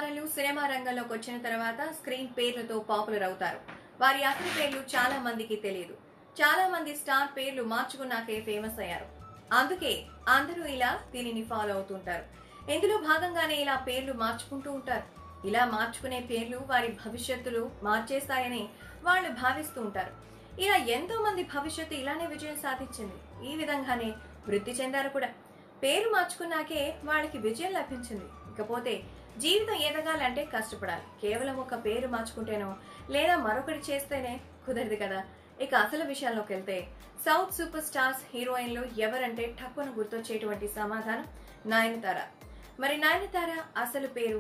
తారలు సినిమా రంగంలోకి వచ్చిన తర్వాత స్క్రీన్ పేర్లతో పాపులర్ అవుతారు. వారి అసలు పేర్లు చాలా మందికి తెలియదు. చాలా మంది స్టార్ పేర్లు మార్చుకున్నాకే ఫేమస్ అయ్యారు. అందుకే అందరూ ఇలా దీనిని ఫాలో అవుతుంటారు. ఇందులో భాగంగానే ఇలా పేర్లు మార్చుకుంటూ ఉంటారు. ఇలా మార్చుకునే పేర్లు వారి భవిష్యత్తులు మార్చేస్తాయని వాళ్ళు భావిస్తూ ఉంటారు. ఇలా ఎంతో మంది భవిష్యత్తు ఇలానే విజయం సాధించింది. ఈ విధంగానే వృద్ధి చెందారు కూడా. పేరు మార్చుకున్నాకే వాళ్ళకి విజయం లభించింది. ఇకపోతే జీవితం ఎదగాలంటే కష్టపడాలి. కేవలం ఒక పేరు మార్చుకుంటేనో లేదా మరొకటి చేస్తేనే కుదరదు కదా. ఇక అసలు విషయాల్లోకి వెళ్తే సౌత్ సూపర్ స్టార్స్ హీరోయిన్లు ఎవరంటే ఠక్కున గుర్తొచ్చేటువంటి సమాధానం నయనతార. మరి నయనతార అసలు పేరు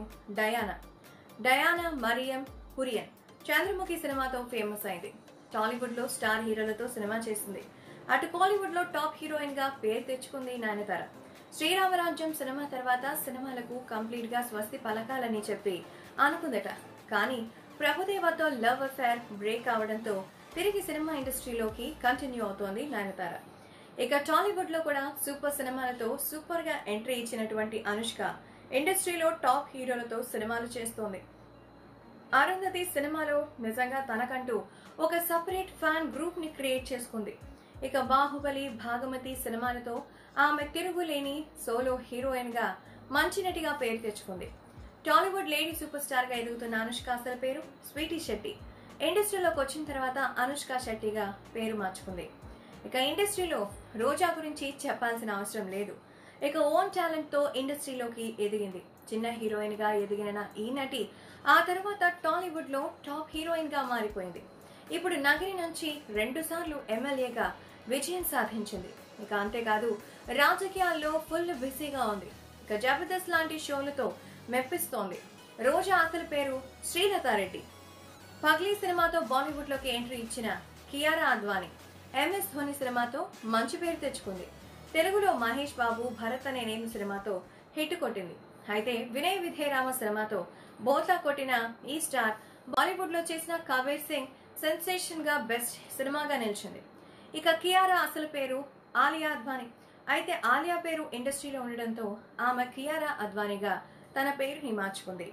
డయానా మరియం కురియన్. చంద్రముఖి సినిమాతో ఫేమస్ అయింది. టాలీవుడ్ లో స్టార్ హీరోలతో సినిమా చేసింది. అటు కాలీవుడ్ లో టాప్ హీరోయిన్ గా పేరు తెచ్చుకుంది నయనతార. శ్రీరామరాజ్యం సినిమా తర్వాత సినిమాలకు కంప్లీట్ గా స్వస్తి పలకాలని చెప్పి అనుకుందట. కానీ ప్రభుదేవతో లవ్ అఫేర్ బ్రేక్ అవడంతో తిరిగి సినిమా ఇండస్ట్రీలోకి కంటిన్యూ అవుతోంది నయనతార. ఇక టాలీవుడ్ లో కూడా సూపర్ సినిమాలతో సూపర్ గా ఎంట్రీ ఇచ్చినటువంటి అనుష్క ఇండస్ట్రీలో టాప్ హీరోలతో సినిమాలు చేస్తోంది. అరుంధతి సినిమాలో నిజంగా తనకంటూ ఒక సపరేట్ ఫ్యాన్ గ్రూప్ ని క్రియేట్ చేసుకుంది. ఇక బాహుబలి, భాగమతి సినిమాలతో ఆమె తిరుగులేని సోలో హీరోయిన్ గా మంచి నటిగా పేరు తెచ్చుకుంది. టాలీవుడ్ లేడీ సూపర్ స్టార్ గా ఎదుగుతున్న అనుష్క అసలు పేరు స్వీటీ శెట్టి. ఇండస్ట్రీలోకి వచ్చిన తర్వాత అనుష్క శెట్టిగా పేరు మార్చుకుంది. ఇక ఇండస్ట్రీలో రోజా గురించి చెప్పాల్సిన అవసరం లేదు. ఇక ఓన్ టాలెంట్ తో ఇండస్ట్రీలోకి ఎదిగింది. చిన్న హీరోయిన్ గా ఎదిగిన ఈ నటి ఆ తర్వాత టాలీవుడ్ లో టాప్ హీరోయిన్ గా మారిపోయింది. ఇప్పుడు నగరి నుంచి 2 సార్లు ఎమ్మెల్యేగా విజయం సాధించింది. ఇక అంతేకాదు రాజకీయాల్లో ఫుల్ బిజీగా ఉంది. ఇక జబర్దస్త్ లాంటి షోలతో మెప్పిస్తోంది. రోజా అసలు పేరు శ్రీలతారెడ్డి. పగ్లీ సినిమాతో బాలీవుడ్ లోకి ఎంట్రీ ఇచ్చిన కియారా అద్వానీ MS ధోని సినిమాతో మంచి పేరు తెచ్చుకుంది. తెలుగులో మహేష్ బాబు భరత్ అనే నేమ్ సినిమాతో హిట్ కొట్టింది. అయితే వినయ్ విధేయరామ సినిమాతో బోల్తా కొట్టిన ఈ స్టార్ బాలీవుడ్ లో చేసిన కబీర్ సింగ్ సెన్సేషన్ గా బెస్ట్ సినిమాగా నిలిచింది. ఇక కియారా అసలు పేరు ఆలియా అద్వానీ. అయితే ఆలియా పేరు ఇండస్ట్రీలో ఉండడంతో ఆమె కియారా అద్వానీగా తన పేరుని మార్చుకుంది.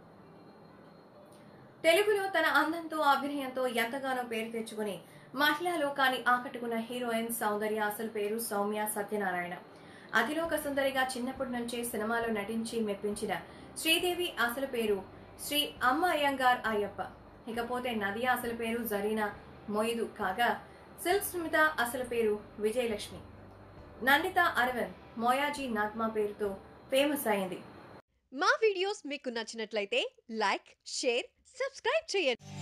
తెలుగులో తన అందంతో అభినయంతో ఎంతగానో పేరు తెచ్చుకుని మహిళా లోకాన్ని ఆకట్టుకున్న హీరోయిన్ సౌందర్య అసలు పేరు సౌమ్య సత్యనారాయణ. అతిలోక సుందరిగా చిన్నప్పటి నుంచే సినిమాలో నటించి మెప్పించిన శ్రీదేవి అసలు పేరు శ్రీ అమ్మ అయ్యంగార్ అయ్యప్ప. ఇకపోతే నదియా అసలు పేరు జరీనా మొయిదు కాగా సిల్క్ స్మిత అసలు పేరు విజయలక్ష్మి. నందిత అరవింద్ మోయాజీ నాగ్మా పేరుతో ఫేమస్ అయింది. మా వీడియోస్ మీకు నచ్చినట్లయితే లైక్, షేర్, సబ్స్క్రైబ్ చేయండి.